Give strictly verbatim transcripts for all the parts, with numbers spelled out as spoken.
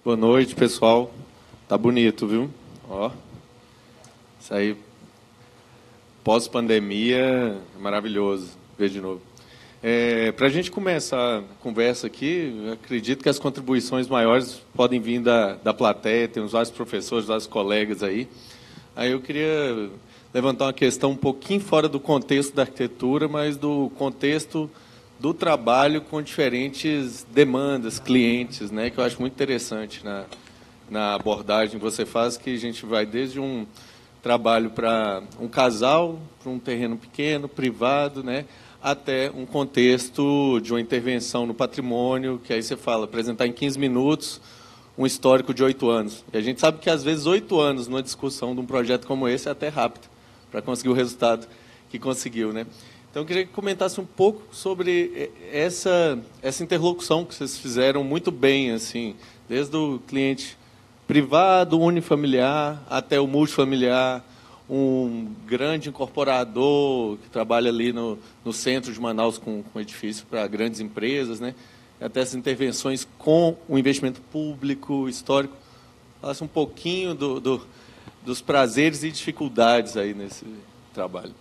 Boa noite, pessoal. Tá bonito, viu? Ó, isso aí, pós-pandemia, é maravilhoso ver de novo. É, para a gente começar a conversa aqui, eu acredito que as contribuições maiores podem vir da, da plateia, tem uns vários professores, vários colegas aí. Aí eu queria levantar uma questão um pouquinho fora do contexto da arquitetura, mas do contexto do trabalho com diferentes demandas, clientes, né, que eu acho muito interessante na, na abordagem que você faz, que a gente vai desde um trabalho para um casal, para um terreno pequeno, privado, né, até um contexto de uma intervenção no patrimônio, que aí você fala, apresentar em quinze minutos um histórico de oito anos. E a gente sabe que, às vezes, oito anos numa discussão de um projeto como esse é até rápido, para conseguir o resultado que conseguiu, né? Então, eu queria que comentasse um pouco sobre essa, essa interlocução que vocês fizeram muito bem, assim, desde o cliente privado, unifamiliar, até o multifamiliar, um grande incorporador que trabalha ali no, no centro de Manaus com, com edifício para grandes empresas, né? Até essas intervenções com o investimento público, histórico. Falasse um pouquinho do, do, dos prazeres e dificuldades aí nesse trabalho.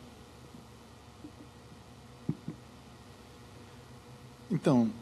Então,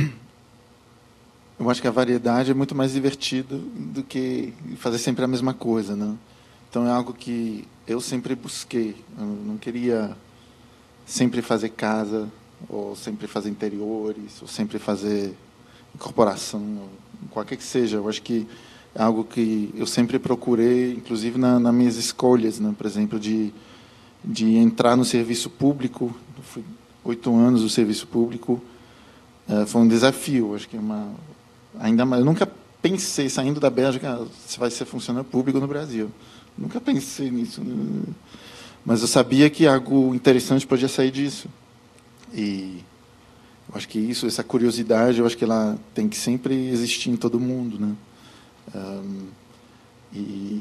eu acho que a variedade é muito mais divertida do que fazer sempre a mesma coisa, né? Então, é algo que eu sempre busquei. Eu não queria sempre fazer casa, ou sempre fazer interiores, ou sempre fazer incorporação, qualquer que seja. Eu acho que é algo que eu sempre procurei, inclusive na, nas minhas escolhas, né? Por exemplo, de, de entrar no serviço público. Eu fui oito anos no serviço público. É, foi um desafio. Acho que é uma, ainda mais. Eu nunca pensei, saindo da Bélgica, se vai ser funcionário público no Brasil. Nunca pensei nisso, né? Mas eu sabia que algo interessante podia sair disso. E eu acho que isso, essa curiosidade, eu acho que ela tem que sempre existir em todo mundo, né? Um, e,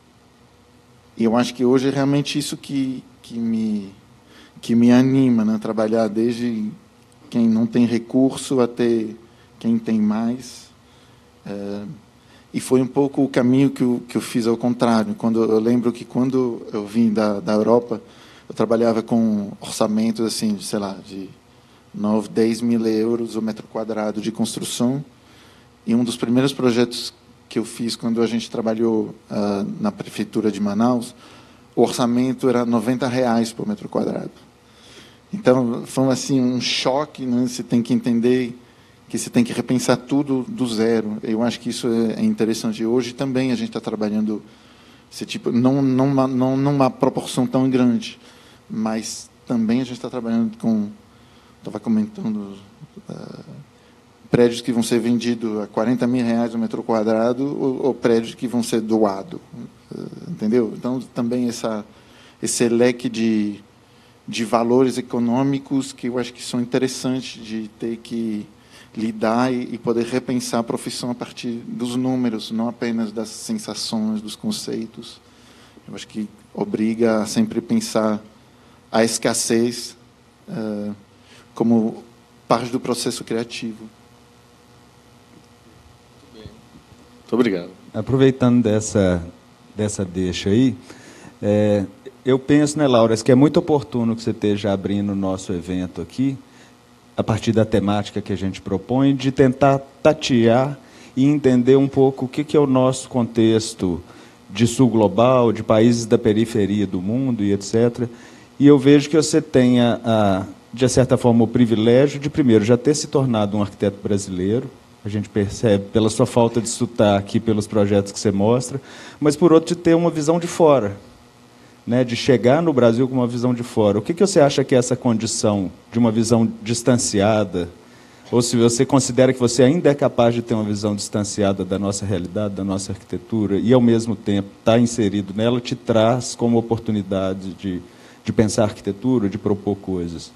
e eu acho que hoje é realmente isso que que me que me anima, né? Trabalhar desde quem não tem recurso até quem tem mais. É, e foi um pouco o caminho que eu, que eu fiz ao contrário. Quando eu lembro que quando eu vim da, da Europa, eu trabalhava com orçamentos assim, de, sei lá, de nove, dez mil euros o metro quadrado de construção. E um dos primeiros projetos que eu fiz quando a gente trabalhou uh, na prefeitura de Manaus, o orçamento era noventa reais por metro quadrado. Então, foi assim um choque, né? Você tem que entender que você tem que repensar tudo do zero. Eu acho que isso é interessante. Hoje também a gente está trabalhando esse tipo, não numa, não numa proporção tão grande, mas também a gente está trabalhando com, estava comentando, uh, prédios que vão ser vendidos a quarenta mil reais o metro quadrado ou, ou prédios que vão ser doados, uh, entendeu? Então, também essa, esse leque de, de valores econômicos que eu acho que são interessantes de ter que lidar e, e poder repensar a profissão a partir dos números, não apenas das sensações, dos conceitos. Eu acho que obriga a sempre pensar a escassez uh, como parte do processo criativo. Muito obrigado. Aproveitando dessa, dessa deixa aí, é, eu penso, né, Laura, que é muito oportuno que você esteja abrindo o nosso evento aqui, a partir da temática que a gente propõe, de tentar tatear e entender um pouco o que, que é o nosso contexto de sul global, de países da periferia do mundo e etcétera. E eu vejo que você tenha, a, de certa forma, o privilégio de, primeiro, já ter se tornado um arquiteto brasileiro. A gente percebe pela sua falta de sotaque, pelos projetos que você mostra, mas, por outro, de ter uma visão de fora, né, de chegar no Brasil com uma visão de fora. O que, que você acha que é essa condição de uma visão distanciada? Ou se você considera que você ainda é capaz de ter uma visão distanciada da nossa realidade, da nossa arquitetura, e, ao mesmo tempo, estar inserido nela, te traz como oportunidade de, de pensar arquitetura, de propor coisas?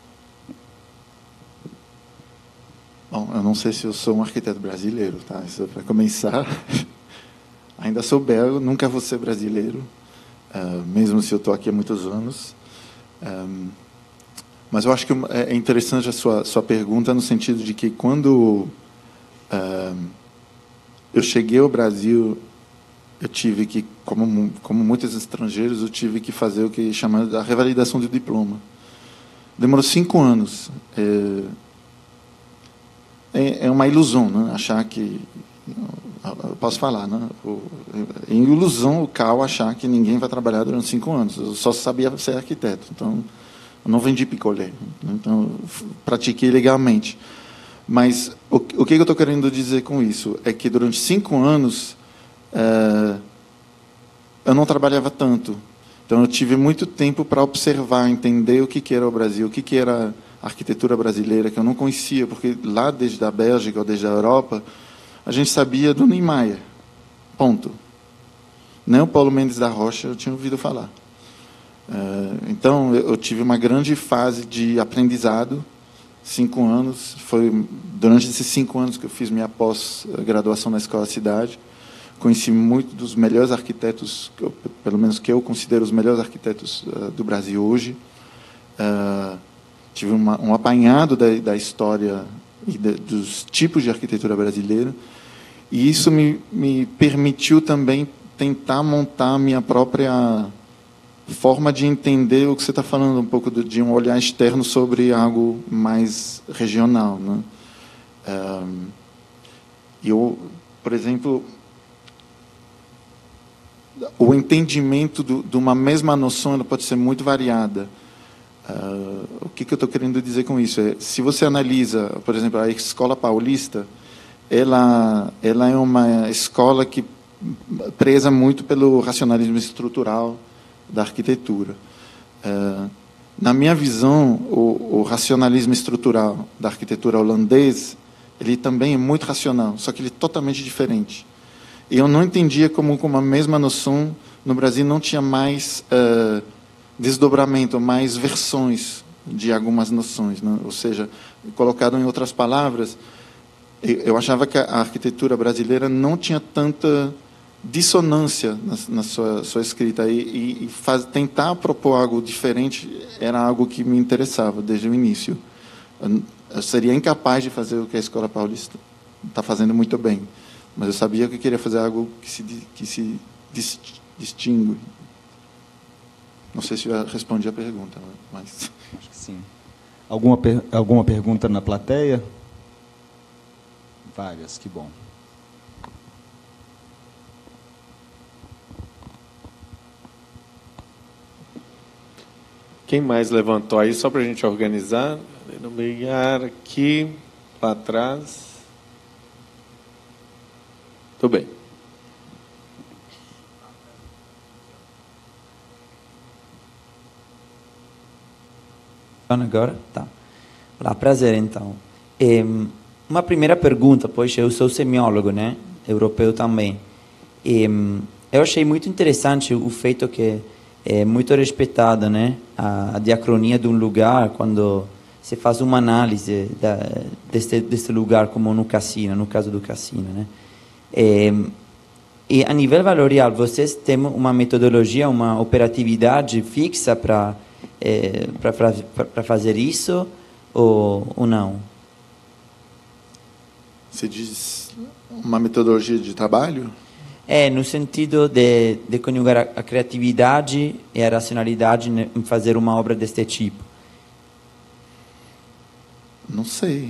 Bom, eu não sei se eu sou um arquiteto brasileiro, tá? Isso é para começar. Ainda sou belga, nunca vou ser brasileiro. Uh, mesmo se eu estou aqui há muitos anos. Um, mas eu acho que é interessante a sua, sua pergunta no sentido de que quando uh, eu cheguei ao Brasil, eu tive que, como, como muitos estrangeiros, eu tive que fazer o que chama a revalidação do diploma. Demorou cinco anos. É, é, é uma ilusão, né? Achar que... Eu posso falar, né? É ilusão o Cal achar que ninguém vai trabalhar durante cinco anos. Eu só sabia ser arquiteto, então eu não vendi picolé. Então, pratiquei legalmente. Mas o, o que eu estou querendo dizer com isso é que durante cinco anos é, eu não trabalhava tanto. Então eu tive muito tempo para observar, entender o que, que era o Brasil, o que, que era a arquitetura brasileira, que eu não conhecia, porque lá desde a Bélgica ou desde a Europa, a gente sabia do Niemeyer. Ponto. Nem o Paulo Mendes da Rocha eu tinha ouvido falar. É, então eu tive uma grande fase de aprendizado. Cinco anos, foi durante esses cinco anos que eu fiz minha pós-graduação na Escola Cidade. Conheci muito dos melhores arquitetos, que eu, pelo menos que eu considero os melhores arquitetos uh, do Brasil hoje. Uh, tive uma, um apanhado da, da história e de, dos tipos de arquitetura brasileira. E isso me, me permitiu também tentar montar a minha própria forma de entender o que você está falando, um pouco de um olhar externo sobre algo mais regional, né? Um, eu, por exemplo, o entendimento do, de uma mesma noção ela pode ser muito variada. Uh, o que, que eu estou querendo dizer com isso? É, se você analisa, por exemplo, a Escola Paulista, ela, ela é uma escola que preza muito pelo racionalismo estrutural da arquitetura. Uh, na minha visão, o, o racionalismo estrutural da arquitetura holandês, ele também é muito racional, só que ele é totalmente diferente. E eu não entendia como, com a mesma noção, no Brasil não tinha mais uh, desdobramento, mais versões de algumas noções, né? Ou seja, colocado em outras palavras, eu achava que a arquitetura brasileira não tinha tanta dissonância na, na sua, sua escrita, e, e, e faz, tentar propor algo diferente era algo que me interessava desde o início. Eu, eu seria incapaz de fazer o que a Escola Paulista está fazendo muito bem, mas eu sabia que eu queria fazer algo que se, que se distingue. Não sei se eu respondi a pergunta, mas... Acho que sim. Alguma, per alguma pergunta na plateia? Várias, que bom. Quem mais levantou aí, só para a gente organizar? Nomear aqui, lá atrás. Tudo bem. Agora? Tá. Olá, prazer, então. É, uma primeira pergunta, pois eu sou semiólogo, né? Europeu também. E, eu achei muito interessante o feito que é muito respeitada, né, a, a diacronia de um lugar quando se faz uma análise da, deste, deste lugar, como no Cassina, no caso do Cassina, né? E, e a nível valorial, vocês têm uma metodologia, uma operatividade fixa para é, para fazer isso ou, ou não? Você diz uma metodologia de trabalho? É, no sentido de, de conjugar a, a criatividade e a racionalidade em fazer uma obra deste tipo. Não sei.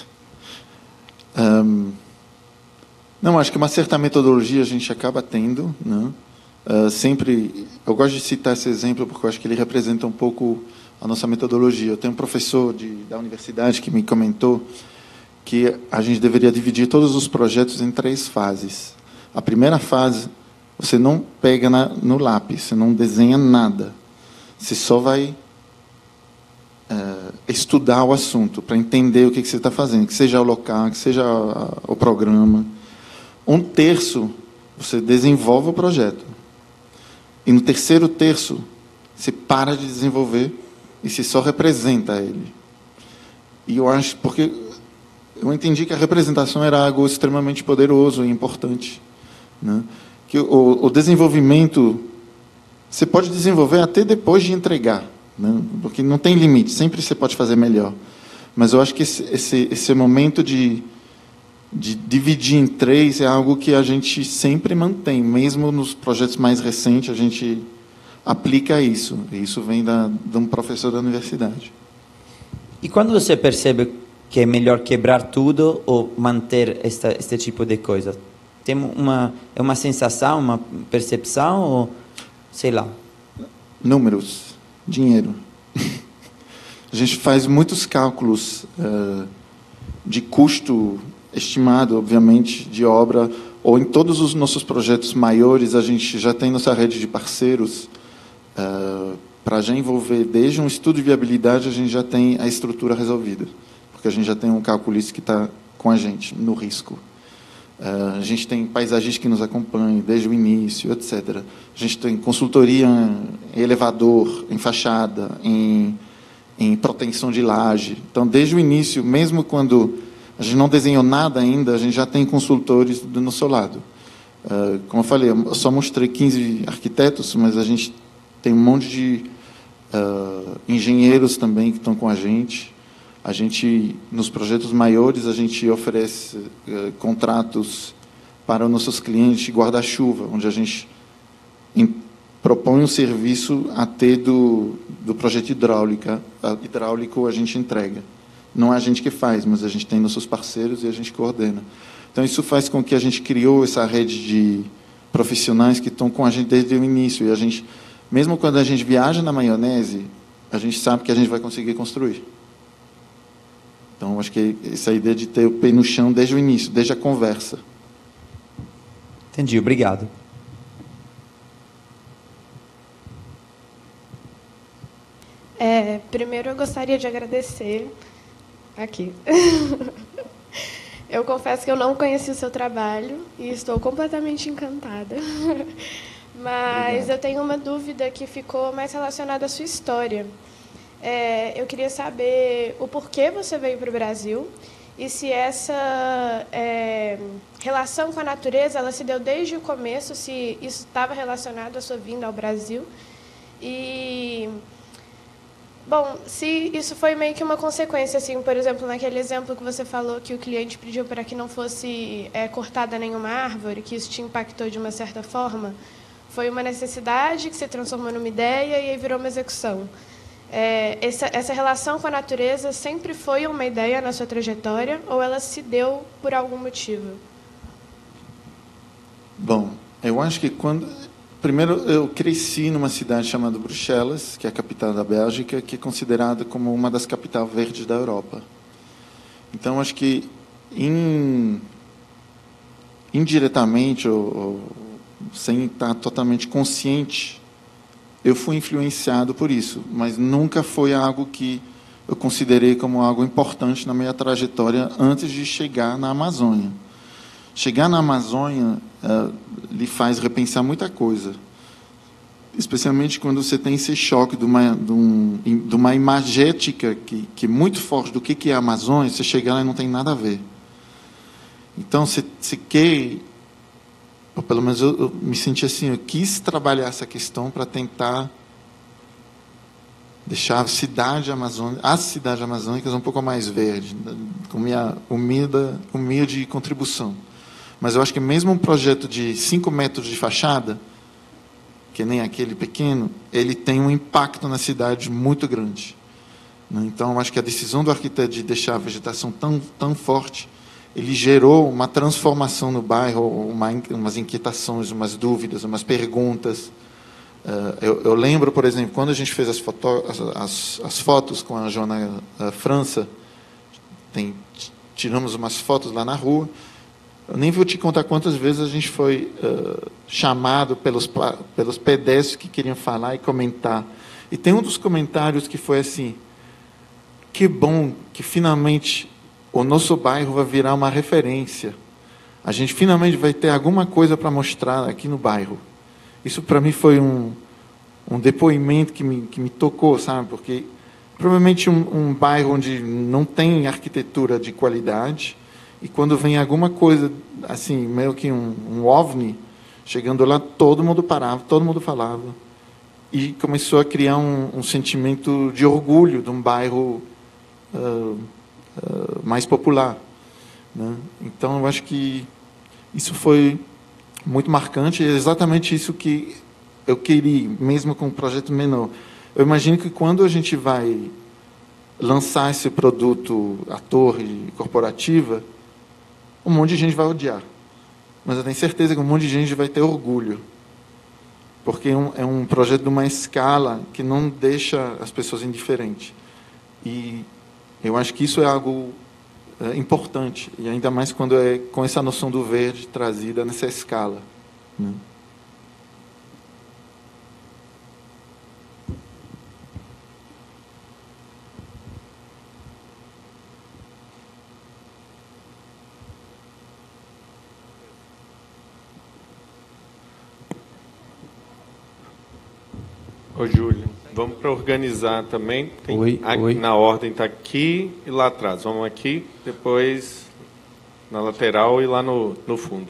um, não, acho que uma certa metodologia a gente acaba tendo, né? Uh, sempre, eu gosto de citar esse exemplo porque eu acho que ele representa um pouco a nossa metodologia. Eu tenho um professor de, da universidade que me comentou que a gente deveria dividir todos os projetos em três fases. A primeira fase, você não pega na, no lápis, você não desenha nada. Você só vai é, estudar o assunto, para entender o que, que você está fazendo, que seja o local, que seja a, o programa. Um terço, você desenvolve o projeto. E no terceiro terço, você para de desenvolver e você só representa ele. E eu acho, porque eu entendi que a representação era algo extremamente poderoso e importante, né? Que o, o desenvolvimento você pode desenvolver até depois de entregar, né? Porque não tem limite, sempre você pode fazer melhor. Mas eu acho que esse, esse, esse momento de de dividir em três é algo que a gente sempre mantém, mesmo nos projetos mais recentes, a gente aplica isso. Isso vem da, de um professor da universidade. E quando você percebe que é melhor quebrar tudo ou manter esta, este tipo de coisa? Tem uma, é uma sensação, uma percepção ou sei lá? Números, dinheiro. A gente faz muitos cálculos uh, de custo estimado, obviamente, de obra, ou em todos os nossos projetos maiores, a gente já tem nossa rede de parceiros uh, para já envolver, desde um estudo de viabilidade, a gente já tem a estrutura resolvida, porque a gente já tem um calculista que está com a gente no risco. Uh, a gente tem paisagistas que nos acompanham desde o início, etcétera. A gente tem consultoria em elevador, em fachada, em, em proteção de laje. Então, desde o início, mesmo quando a gente não desenhou nada ainda, a gente já tem consultores do nosso lado. Uh, como eu falei, eu só mostrei quinze arquitetos, mas a gente tem um monte de uh, engenheiros também que estão com a gente. A gente, nos projetos maiores, a gente oferece uh, contratos para os nossos clientes de guarda-chuva, onde a gente em, propõe um serviço até do, do projeto hidráulica, uh, hidráulico a gente entrega. Não é a gente que faz, mas a gente tem nossos parceiros e a gente coordena. Então, isso faz com que a gente criou essa rede de profissionais que estão com a gente desde o início. E a gente, mesmo quando a gente viaja na maionese, a gente sabe que a gente vai conseguir construir. Então, acho que essa ideia de ter o pé no chão desde o início, desde a conversa. Entendi, obrigado. É, primeiro, eu gostaria de agradecer aqui. Eu confesso que eu não conheci o seu trabalho e estou completamente encantada. Mas Obrigado. Eu tenho uma dúvida que ficou mais relacionada à sua história. É, eu queria saber o porquê você veio para o Brasil e se essa é, relação com a natureza ela se deu desde o começo, se isso estava relacionado à sua vinda ao Brasil. E, bom, se isso foi meio que uma consequência, assim, por exemplo, naquele exemplo que você falou que o cliente pediu para que não fosse é, cortada nenhuma árvore, que isso te impactou de uma certa forma, foi uma necessidade que se transformou numa ideia e aí virou uma execução. É, essa, essa relação com a natureza sempre foi uma ideia na sua trajetória ou ela se deu por algum motivo? Bom, eu acho que quando... Primeiro, eu cresci numa cidade chamada Bruxelas, que é a capital da Bélgica, que é considerada como uma das capitais verdes da Europa. Então, acho que in, indiretamente, ou, ou sem estar totalmente consciente, eu fui influenciado por isso, mas nunca foi algo que eu considerei como algo importante na minha trajetória antes de chegar na Amazônia. Chegar na Amazônia uh, lhe faz repensar muita coisa, especialmente quando você tem esse choque de uma, de um, de uma imagética que, que é muito forte do que, que é a Amazônia, você chega lá e não tem nada a ver. Então, você, você quer... Ou pelo menos eu, eu me senti assim, eu quis trabalhar essa questão para tentar deixar a cidade amazônica, as cidades amazônicas um pouco mais verde, com minha humilde, humilde contribuição. Mas eu acho que mesmo um projeto de cinco metros de fachada, que nem aquele pequeno, ele tem um impacto na cidade muito grande. Então, eu acho que a decisão do arquiteto de deixar a vegetação tão, tão forte, ele gerou uma transformação no bairro, uma, umas inquietações, umas dúvidas, umas perguntas. Uh, eu, eu lembro, por exemplo, quando a gente fez as, foto, as, as, as fotos com a Joana uh, França, tem, tiramos umas fotos lá na rua, eu nem vou te contar quantas vezes a gente foi uh, chamado pelos, pelos pedestres que queriam falar e comentar. E tem um dos comentários que foi assim, que bom que finalmente o nosso bairro vai virar uma referência. A gente finalmente vai ter alguma coisa para mostrar aqui no bairro. Isso para mim foi um, um depoimento que me, que me tocou, sabe? Porque provavelmente um, um bairro onde não tem arquitetura de qualidade, e quando vem alguma coisa, assim, meio que um, um ovni, chegando lá, todo mundo parava, todo mundo falava. E começou a criar um, um sentimento de orgulho de um bairro uh, uh, mais popular. né? Então, eu acho que isso foi muito marcante, e é exatamente isso que eu queria, mesmo com um projeto menor. Eu imagino que quando a gente vai lançar esse produto, a torre corporativa, um monte de gente vai odiar. Mas eu tenho certeza que um monte de gente vai ter orgulho. Porque é um, é um projeto de uma escala que não deixa as pessoas indiferentes. E eu acho que isso é algo é, importante, e ainda mais quando é com essa noção do verde trazida nessa escala, né? Ô, Júlio, vamos para organizar também. Tem, oi, aqui, oi. Na ordem está aqui e lá atrás. Vamos aqui, depois na lateral e lá no, no fundo.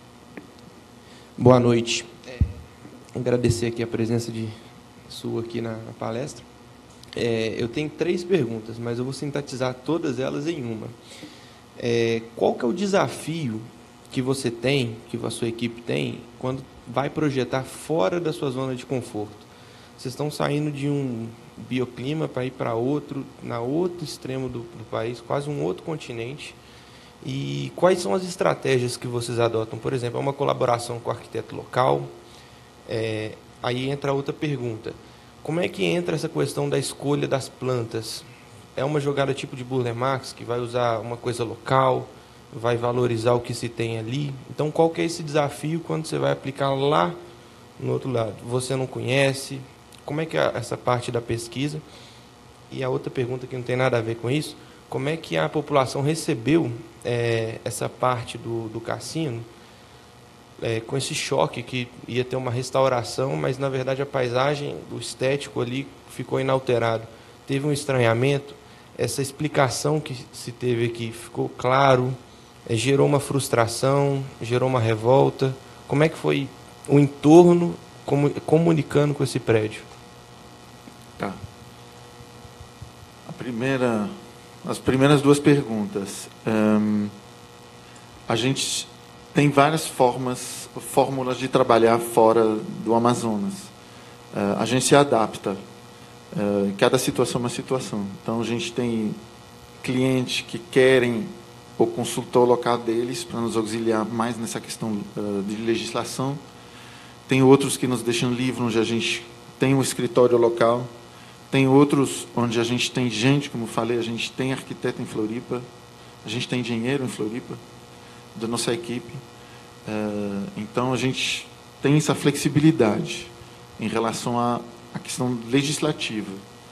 Boa noite. É, agradecer aqui a presença de sua aqui na, na palestra. É, eu tenho três perguntas, mas eu vou sintetizar todas elas em uma. É, qual que é o desafio que você tem, que a sua equipe tem, quando vai projetar fora da sua zona de conforto? Vocês estão saindo de um bioclima para ir para outro, na outro extremo do, do país, quase um outro continente. E quais são as estratégias que vocês adotam? Por exemplo, é uma colaboração com o arquiteto local? É, aí entra outra pergunta. Como é que entra essa questão da escolha das plantas? É uma jogada tipo de Burle Marx, que vai usar uma coisa local, vai valorizar o que se tem ali? Então, qual que é esse desafio quando você vai aplicar lá no outro lado? Você não conhece? Como é que é essa parte da pesquisa? E a outra pergunta que não tem nada a ver com isso, como é que a população recebeu é, essa parte do, do cassino, é, com esse choque que ia ter uma restauração, mas, na verdade, a paisagem, o estético ali ficou inalterado. Teve um estranhamento? Essa explicação que se teve aqui ficou claro? É, gerou uma frustração? Gerou uma revolta? Como é que foi o entorno comunicando com esse prédio? Tá. A primeira, as primeiras duas perguntas. Um, a gente tem várias formas, fórmulas de trabalhar fora do Amazonas. Uh, a gente se adapta. Uh, cada situação é uma situação. Então, a gente tem clientes que querem o consultor local deles para nos auxiliar mais nessa questão uh, de legislação. Tem outros que nos deixam livre, onde a gente tem um escritório local. Tem outros onde a gente tem gente, como eu falei, a gente tem arquiteto em Floripa, a gente tem engenheiro em Floripa, da nossa equipe. Então, a gente tem essa flexibilidade em relação à, à questão legislativa.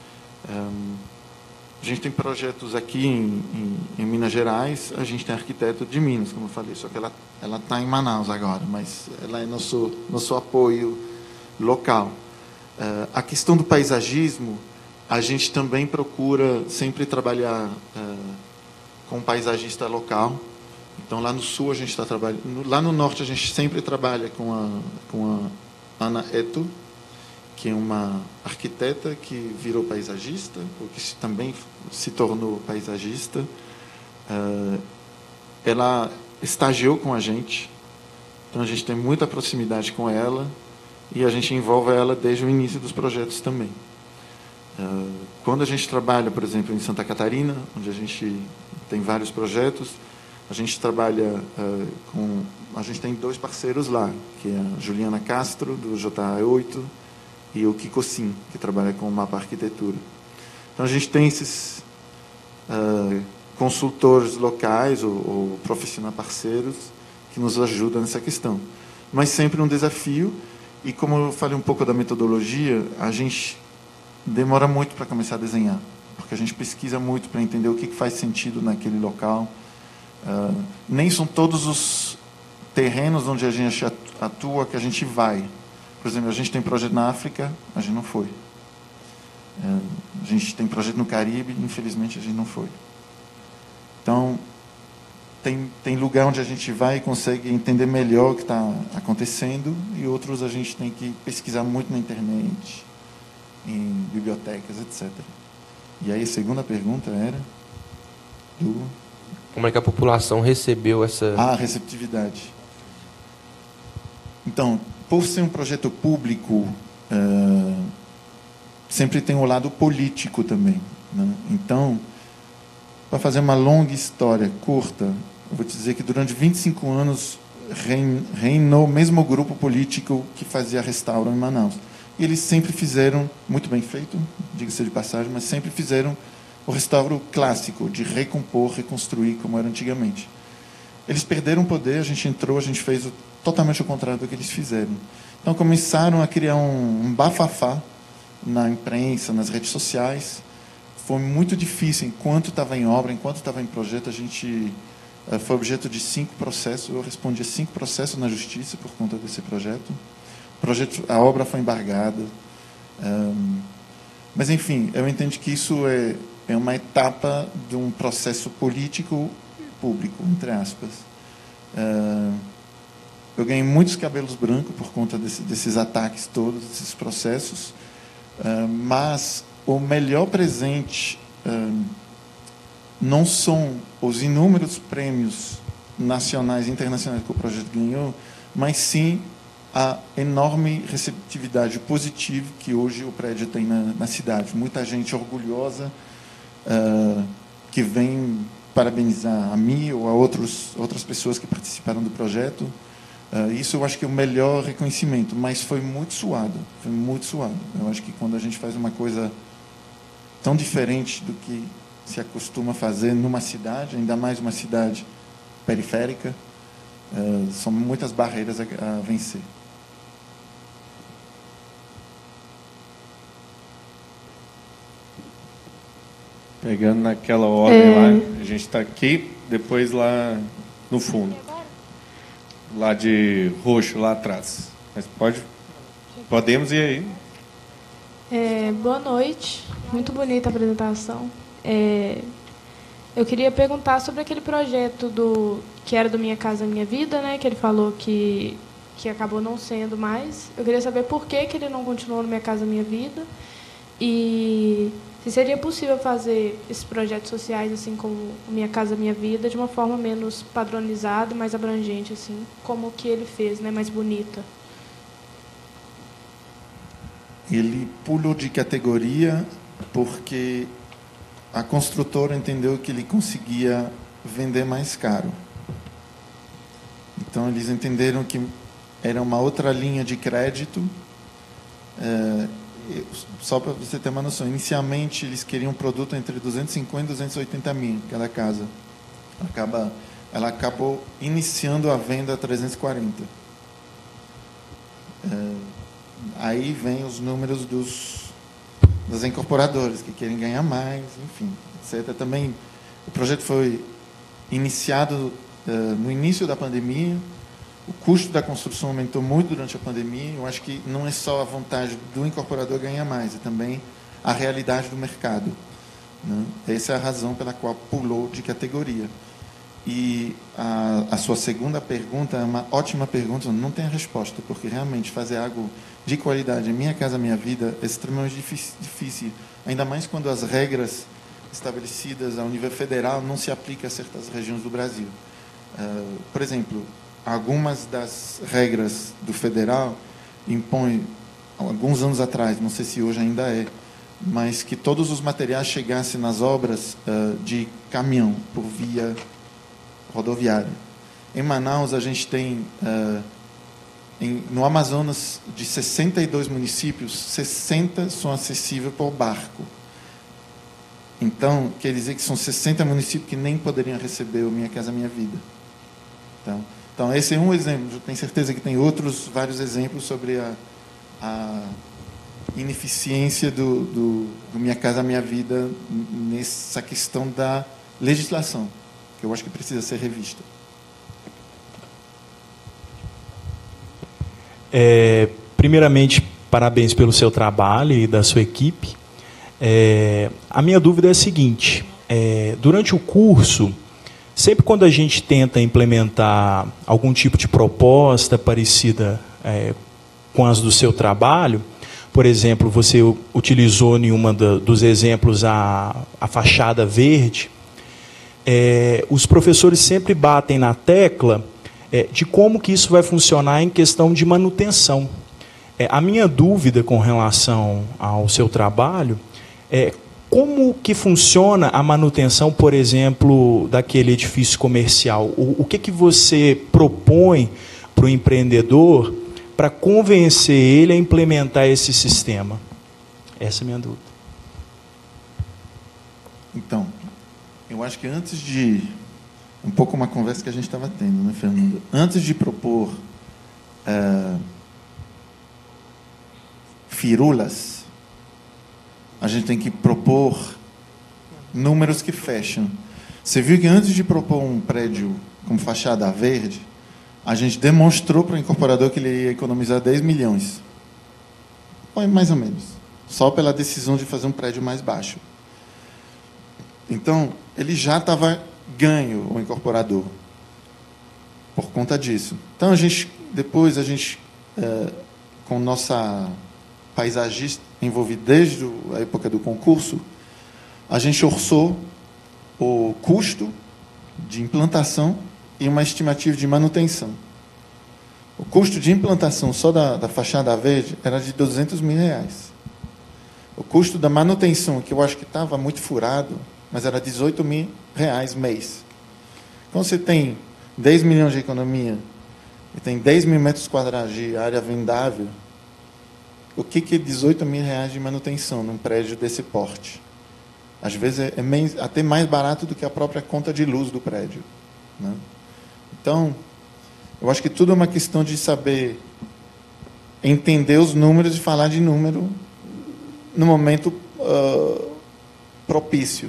A gente tem projetos aqui em, em, em Minas Gerais, a gente tem arquiteto de Minas, como eu falei, só que ela ela está em Manaus agora, mas ela é nosso, nosso apoio local. Uh, a questão do paisagismo, a gente também procura sempre trabalhar uh, com um paisagista local. Então, lá no sul, a gente está trabalhando... Lá no norte, a gente sempre trabalha com a, com a Ana Eto, que é uma arquiteta que virou paisagista, ou que também se tornou paisagista. Uh, ela estagiou com a gente, então a gente tem muita proximidade com ela, e a gente envolve ela desde o início dos projetos também. Quando a gente trabalha, por exemplo, em Santa Catarina, onde a gente tem vários projetos, a gente trabalha com... A gente tem dois parceiros lá, que é a Juliana Castro, do J A oito, e o Kiko Sim, que trabalha com o Mapa Arquitetura. Então, a gente tem esses uh, consultores locais ou, ou profissionais parceiros que nos ajudam nessa questão. Mas sempre um desafio. E como eu falei um pouco da metodologia, a gente demora muito para começar a desenhar, porque a gente pesquisa muito para entender o que faz sentido naquele local. Uh, nem são todos os terrenos onde a gente atua que a gente vai. Por exemplo, a gente tem projeto na África, a gente não foi. Uh, a gente tem projeto no Caribe, infelizmente a gente não foi. Então, Tem, tem lugar onde a gente vai e consegue entender melhor o que está acontecendo, e outros a gente tem que pesquisar muito na internet, em bibliotecas, etcétera. E aí a segunda pergunta era do... Como é que a população recebeu essa... A receptividade. Então, por ser um projeto público, uh, sempre tem o lado político também, né? Então, para fazer uma longa história curta, eu vou te dizer que durante vinte e cinco anos reinou o mesmo grupo político que fazia restauro em Manaus. E eles sempre fizeram, muito bem feito, diga-se de passagem, mas sempre fizeram o restauro clássico, de recompor, reconstruir como era antigamente. Eles perderam o poder, a gente entrou, a gente fez o, totalmente o contrário do que eles fizeram. Então começaram a criar um, um bafafá na imprensa, nas redes sociais. Foi muito difícil, enquanto estava em obra, enquanto estava em projeto, a gente uh, foi objeto de cinco processos. Eu respondi a cinco processos na justiça por conta desse projeto. O projeto, a obra foi embargada. Um, mas, enfim, eu entendo que isso é, é uma etapa de um processo político público, entre aspas. Uh, eu ganhei muitos cabelos brancos por conta desse, desses ataques todos, desses processos, uh, mas o melhor presente uh, não são os inúmeros prêmios nacionais e internacionais que o projeto ganhou, mas sim a enorme receptividade positiva que hoje o prédio tem na, na cidade. Muita gente orgulhosa uh, que vem parabenizar a mim ou a outros, outras pessoas que participaram do projeto. Uh, isso eu acho que é o melhor reconhecimento, mas foi muito suado, foi muito suado. Eu acho que quando a gente faz uma coisa tão diferente do que se acostuma fazer numa cidade, ainda mais uma cidade periférica, uh, são muitas barreiras a, a vencer. Pegando naquela ordem é... lá, a gente está aqui, depois lá no fundo. Lá de roxo, lá atrás. Mas pode, podemos ir aí. É, boa noite. Muito bonita a apresentação. É, eu queria perguntar sobre aquele projeto do que era do Minha Casa Minha Vida, né? Que ele falou que, que acabou não sendo mais. Eu queria saber por que, que ele não continuou no Minha Casa Minha Vida. E se seria possível fazer esses projetos sociais, assim como o Minha Casa Minha Vida, de uma forma menos padronizada e mais abrangente, assim, como o que ele fez, né, mais bonita. Ele pulou de categoria porque a construtora entendeu que ele conseguia vender mais caro. Então, eles entenderam que era uma outra linha de crédito. É, só para você ter uma noção, inicialmente eles queriam um produto entre duzentos e cinquenta e duzentos e oitenta mil cada casa. Acaba, ela acabou iniciando a venda a trezentos e quarenta. É, aí vem os números dos, dos incorporadores que querem ganhar mais, enfim, etcétera. Também o projeto foi iniciado uh, no início da pandemia. O custo da construção aumentou muito durante a pandemia. Eu acho que não é só a vontade do incorporador ganhar mais, é também a realidade do mercado, né? Essa é a razão pela qual pulou de categoria. E a, a sua segunda pergunta é uma ótima pergunta, não tem a resposta, porque realmente fazer algo de qualidade, Minha Casa Minha Vida, é extremamente difícil, difícil, ainda mais quando as regras estabelecidas ao nível federal não se aplicam a certas regiões do Brasil. Uh, por exemplo, algumas das regras do federal impõem, alguns anos atrás, não sei se hoje ainda é, mas que todos os materiais chegassem nas obras uh, de caminhão, por via rodoviária. Em Manaus, a gente tem, uh, em, no Amazonas, de sessenta e dois municípios, sessenta são acessíveis por barco. Então, quer dizer que são sessenta municípios que nem poderiam receber o Minha Casa Minha Vida. Então, Então, esse é um exemplo. Eu tenho certeza que tem outros, vários exemplos sobre a, a ineficiência do, do, do Minha Casa Minha Vida nessa questão da legislação, que eu acho que precisa ser revista. É, primeiramente, parabéns pelo seu trabalho e da sua equipe. É, a minha dúvida é a seguinte: é, durante o curso, sempre quando a gente tenta implementar algum tipo de proposta parecida é, com as do seu trabalho, por exemplo, você utilizou em um dos exemplos a, a fachada verde, é, os professores sempre batem na tecla é, de como que isso vai funcionar em questão de manutenção. É, a minha dúvida com relação ao seu trabalho é como que funciona a manutenção, por exemplo, daquele edifício comercial. O, o que, que você propõe para o empreendedor para convencer ele a implementar esse sistema? Essa é a minha dúvida. Então, eu acho que antes de... Um pouco uma conversa que a gente estava tendo, né, Fernando? Antes de propor é, firulas, a gente tem que propor números que fecham. Você viu que antes de propor um prédio com fachada verde, a gente demonstrou para o incorporador que ele ia economizar dez milhões. Mais ou menos. Só pela decisão de fazer um prédio mais baixo. Então, ele já estava ganho, o incorporador, por conta disso. Então, a gente, depois, a gente, é, com nossa paisagista envolvida desde a época do concurso, a gente orçou o custo de implantação e uma estimativa de manutenção. O custo de implantação só da, da fachada verde era de duzentos mil reais. O custo da manutenção, que eu acho que estava muito furado, mas era dezoito mil reais mês. Então, você tem dez milhões de economia e tem dez mil metros quadrados de área vendável, o que, que é dezoito mil reais de manutenção num prédio desse porte? Às vezes é, é meio, até mais barato do que a própria conta de luz do prédio, né? Então, eu acho que tudo é uma questão de saber entender os números e falar de número no momento uh, propício.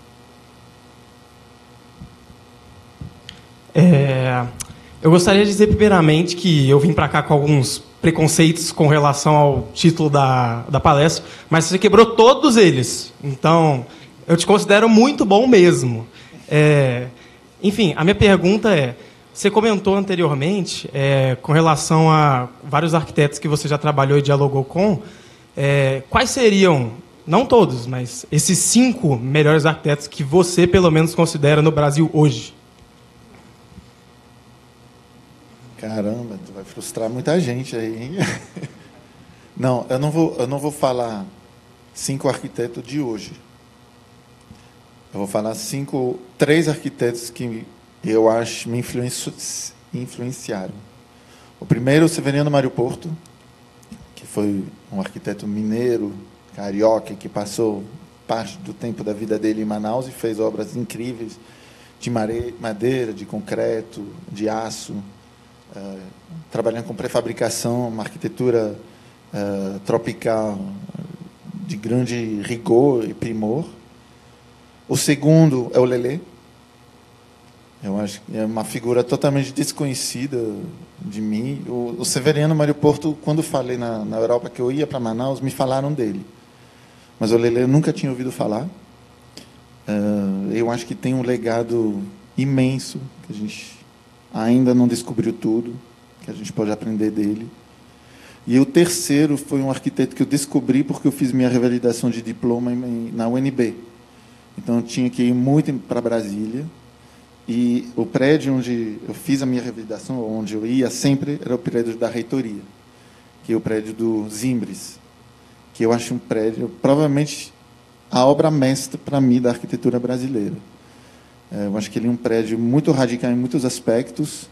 É, eu gostaria de dizer primeiramente que eu vim para cá com alguns preconceitos com relação ao título da, da palestra, mas você quebrou todos eles. Então, eu te considero muito bom mesmo. É, enfim, a minha pergunta é, você comentou anteriormente, é, com relação a vários arquitetos que você já trabalhou e dialogou com, é, quais seriam, não todos, mas esses cinco melhores arquitetos que você, pelo menos, considera no Brasil hoje? Caramba, tu vai frustrar muita gente aí, hein? Não, eu não vou, eu não vou falar cinco arquitetos de hoje. Eu vou falar cinco, três arquitetos que eu acho me influenci, influenciaram. O primeiro, o Severiano Mário Porto, que foi um arquiteto mineiro, carioca, que passou parte do tempo da vida dele em Manaus e fez obras incríveis de madeira, de concreto, de aço, Uh, trabalhando com prefabricação, uma arquitetura uh, tropical de grande rigor e primor. O segundo é o Lelê. Eu acho que é uma figura totalmente desconhecida de mim. O, o Severiano Mário Porto, quando falei na, na Europa que eu ia para Manaus, me falaram dele. Mas o Lelê eu nunca tinha ouvido falar. Uh, eu acho que tem um legado imenso que a gente ainda não descobriu tudo, que a gente pode aprender dele. E o terceiro foi um arquiteto que eu descobri porque eu fiz minha revalidação de diploma na U N B. Então, eu tinha que ir muito para Brasília. E o prédio onde eu fiz a minha revalidação, onde eu ia sempre, era o prédio da reitoria, que é o prédio do Zimbres, que eu acho um prédio, provavelmente, a obra mestra, para mim, da arquitetura brasileira. Eu acho que ele é um prédio muito radical em muitos aspectos,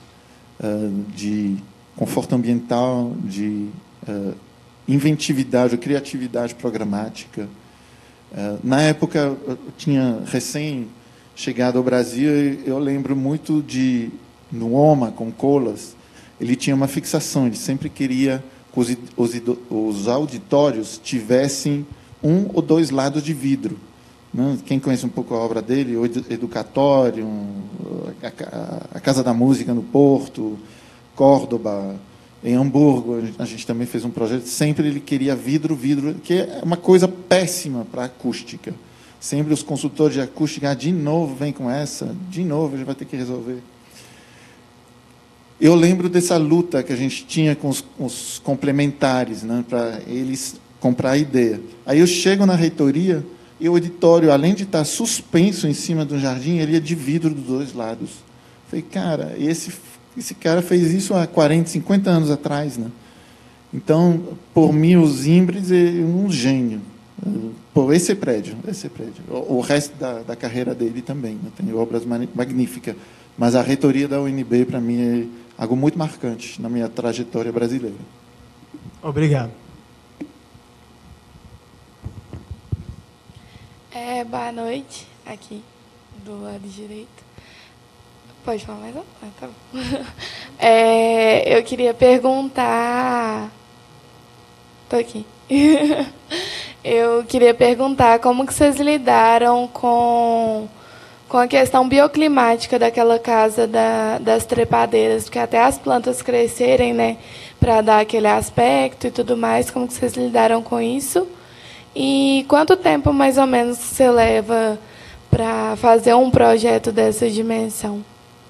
de conforto ambiental, de inventividade, criatividade programática. Na época, eu tinha recém chegado ao Brasil e eu lembro muito de, no OMA, com Colas, ele tinha uma fixação, ele sempre queria que os, os, os auditórios tivessem um ou dois lados de vidro. Quem conhece um pouco a obra dele, o Educatório, a Casa da Música no Porto, Córdoba, em Hamburgo, a gente também fez um projeto, sempre ele queria vidro, vidro, que é uma coisa péssima para a acústica. Sempre os consultores de acústica, ah, de novo vem com essa, de novo a gente vai ter que resolver. Eu lembro dessa luta que a gente tinha com os, os complementares, né, para eles comprar a ideia. Aí eu chego na reitoria, E o editório, além de estar suspenso em cima de um jardim, ele é de vidro dos dois lados. Falei, cara, esse, esse cara fez isso há quarenta, cinquenta anos atrás, né? Então, por mim, o Zimbres é um gênio. Por esse prédio, esse prédio. O, o resto da, da carreira dele também, né? Tem obras magníficas. Mas a reitoria da U N B, para mim, é algo muito marcante na minha trajetória brasileira. Obrigado. É, boa noite, aqui do lado direito. Pode falar mais alto? Ah, tá bom. É, eu queria perguntar... Estou aqui. Eu queria perguntar como que vocês lidaram com, com a questão bioclimática daquela casa da, das trepadeiras, porque até as plantas crescerem, né, para dar aquele aspecto e tudo mais, como que vocês lidaram com isso? E quanto tempo, mais ou menos, você leva para fazer um projeto dessa dimensão?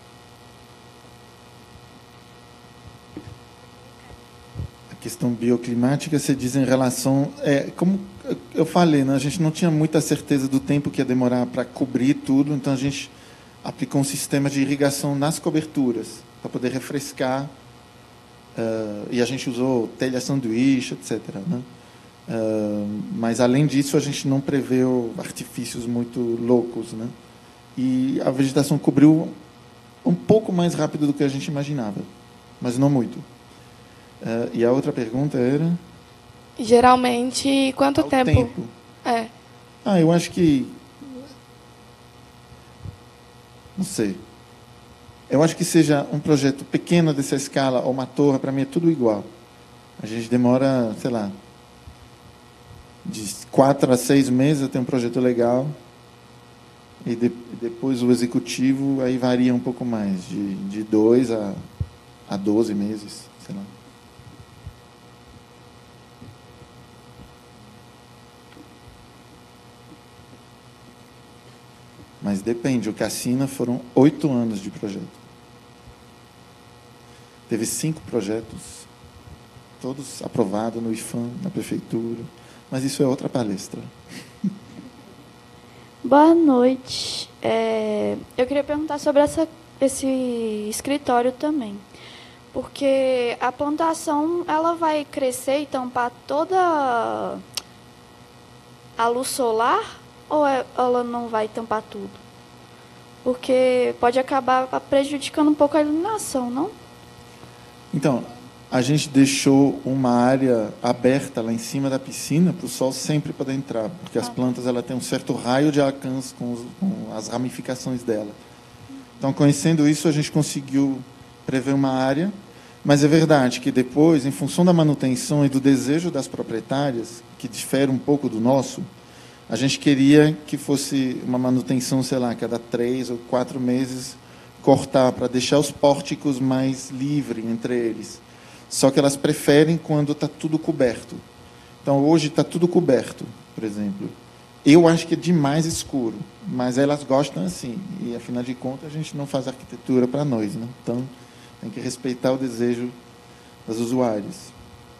A questão bioclimática, você diz em relação... É, como eu falei, né, a gente não tinha muita certeza do tempo que ia demorar para cobrir tudo, então a gente aplicou um sistema de irrigação nas coberturas, para poder refrescar, uh, e a gente usou telha sanduíche, etcétera, né? Uh, mas, além disso, a gente não preveu artifícios muito loucos, né? E a vegetação cobriu um pouco mais rápido do que a gente imaginava, mas não muito. Uh, e a outra pergunta era... Geralmente, quanto Ao tempo? tempo? É. Ah, eu acho que... Não sei. Eu acho que seja um projeto pequeno dessa escala ou uma torre, para mim é tudo igual. A gente demora, sei lá, de quatro a seis meses a ter um projeto legal, e de, depois o executivo aí varia um pouco mais, de, de dois a, a doze meses, sei lá. Mas depende, o Cassina foram oito anos de projeto. Teve cinco projetos, todos aprovados no I F A M, na prefeitura. Mas isso é outra palestra. Boa noite. É, eu queria perguntar sobre essa, esse escritório também. Porque a plantação ela vai crescer e tampar toda a luz solar, ou é, ela não vai tampar tudo? Porque pode acabar prejudicando um pouco a iluminação, não? Então, a gente deixou uma área aberta lá em cima da piscina para o sol sempre poder entrar, porque as plantas ela têm um certo raio de alcance com, os, com as ramificações dela. Então, conhecendo isso, a gente conseguiu prever uma área, mas é verdade que depois, em função da manutenção e do desejo das proprietárias, que difere um pouco do nosso, a gente queria que fosse uma manutenção, sei lá, cada três ou quatro meses, cortar, para deixar os pórticos mais livres entre eles. Só que elas preferem quando está tudo coberto. Então, hoje está tudo coberto, por exemplo. Eu acho que é demais escuro, mas elas gostam assim. E, afinal de contas, a gente não faz arquitetura para nós, né? Então, tem que respeitar o desejo das usuárias.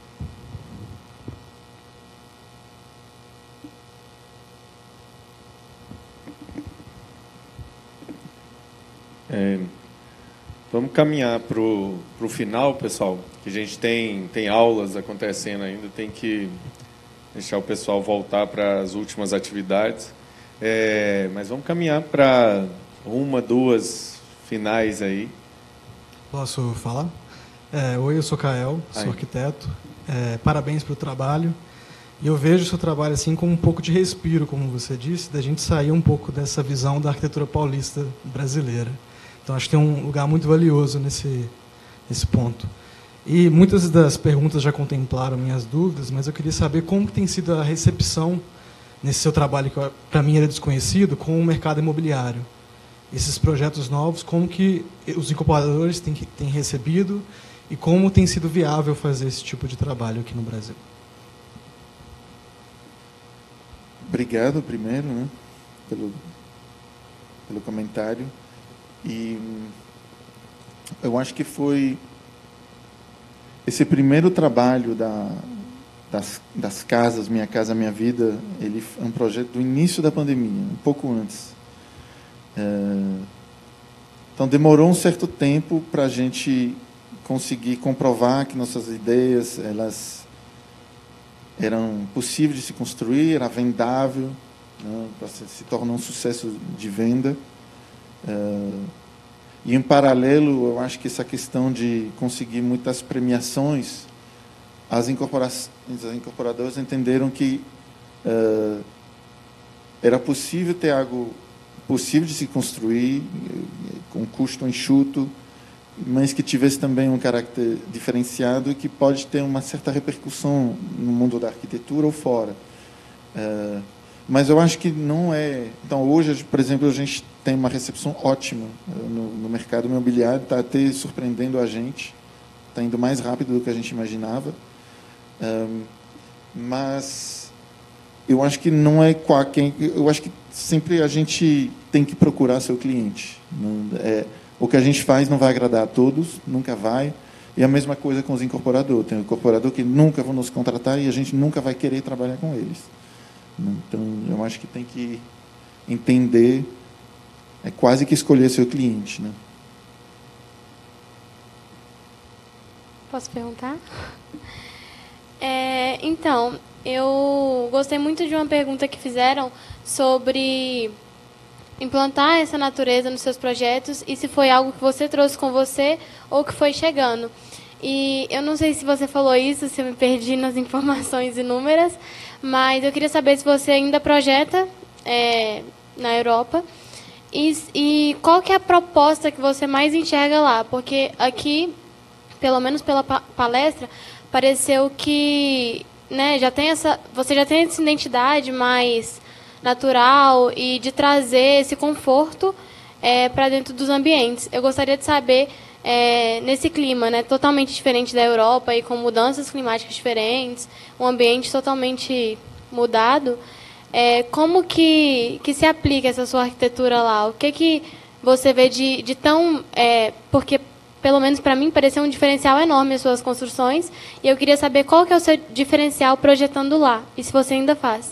É, vamos caminhar para o final, pessoal, que a gente tem, tem aulas acontecendo ainda, tem que deixar o pessoal voltar para as últimas atividades. É, mas vamos caminhar para uma, duas finais aí. Posso falar? É, oi, eu sou Kael, sou Ai. arquiteto. É, parabéns pelo trabalho. E eu vejo o seu trabalho assim como um pouco de respiro, como você disse, da gente sair um pouco dessa visão da arquitetura paulista brasileira. Então, acho que tem um lugar muito valioso nesse, nesse ponto. E muitas das perguntas já contemplaram minhas dúvidas, mas eu queria saber como que tem sido a recepção nesse seu trabalho, que para mim era desconhecido, com o mercado imobiliário. Esses projetos novos, como que os incorporadores têm, têm recebido e como tem sido viável fazer esse tipo de trabalho aqui no Brasil. Obrigado, primeiro, né, pelo, pelo comentário. E eu acho que foi esse primeiro trabalho da, das, das casas, Minha Casa Minha Vida, ele é um projeto do início da pandemia, um pouco antes. É, então, demorou um certo tempo para a gente conseguir comprovar que nossas ideias elas eram possíveis de se construir, era vendável, né, se, se tornou um sucesso de venda. É, e, em paralelo, eu acho que essa questão de conseguir muitas premiações, as, incorpora as incorporadoras entenderam que uh, era possível ter algo possível de se construir, com custo enxuto, mas que tivesse também um caráter diferenciado e que pode ter uma certa repercussão no mundo da arquitetura ou fora. Uh, mas eu acho que não é... Então, hoje, por exemplo, a gente tem uma recepção ótima no, no mercado imobiliário, está até surpreendendo a gente, está indo mais rápido do que a gente imaginava. Um, mas eu acho que não é quem, eu acho que sempre a gente tem que procurar seu cliente. Não, é, o que a gente faz não vai agradar a todos, nunca vai. E a mesma coisa com os incorporadores. Tem um incorporador que nunca vão nos contratar e a gente nunca vai querer trabalhar com eles. Então, eu acho que tem que entender, é quase que escolher seu cliente, né? Posso perguntar? É, então, eu gostei muito de uma pergunta que fizeram sobre implantar essa natureza nos seus projetos e se foi algo que você trouxe com você ou que foi chegando. E eu não sei se você falou isso, se eu me perdi nas informações inúmeras, mas eu queria saber se você ainda projeta é, na Europa e, e qual que é a proposta que você mais enxerga lá, porque aqui, pelo menos pela palestra, pareceu que, né, já tem essa, você já tem essa identidade mais natural e de trazer esse conforto é, para dentro dos ambientes. Eu gostaria de saber, é, nesse clima, né, totalmente diferente da Europa e com mudanças climáticas diferentes, um ambiente totalmente mudado, é, como que, que se aplica essa sua arquitetura lá? O que, que você vê de, de tão... É, porque... Pelo menos para mim, pareceu um diferencial enorme as suas construções. E eu queria saber qual que é o seu diferencial projetando lá. E se você ainda faz.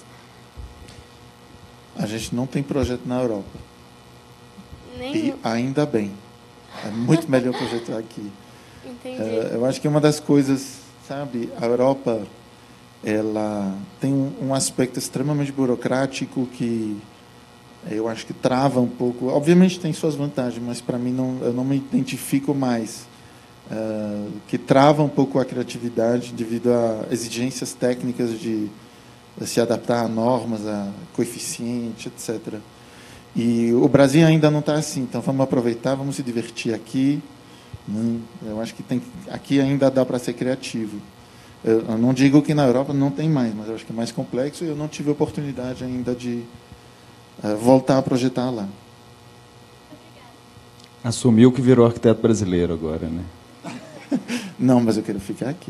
A gente não tem projeto na Europa. Nem e ainda bem. É muito melhor projetar aqui. Entendi. É, eu acho que uma das coisas, sabe, a Europa, ela tem um, um aspecto extremamente burocrático que... eu acho que trava um pouco. Obviamente tem suas vantagens, mas para mim não, eu não me identifico mais. Uh, que trava um pouco a criatividade devido a exigências técnicas de, de se adaptar a normas, a coeficiente, etcétera. E o Brasil ainda não está assim. Então vamos aproveitar, vamos se divertir aqui. Né? Eu acho que tem, aqui ainda dá para ser criativo. Eu, eu não digo que na Europa não tem mais, mas eu acho que é mais complexo e eu não tive oportunidade ainda de voltar a projetar lá. Assumiu que virou arquiteto brasileiro agora, né? Não, mas eu quero ficar aqui.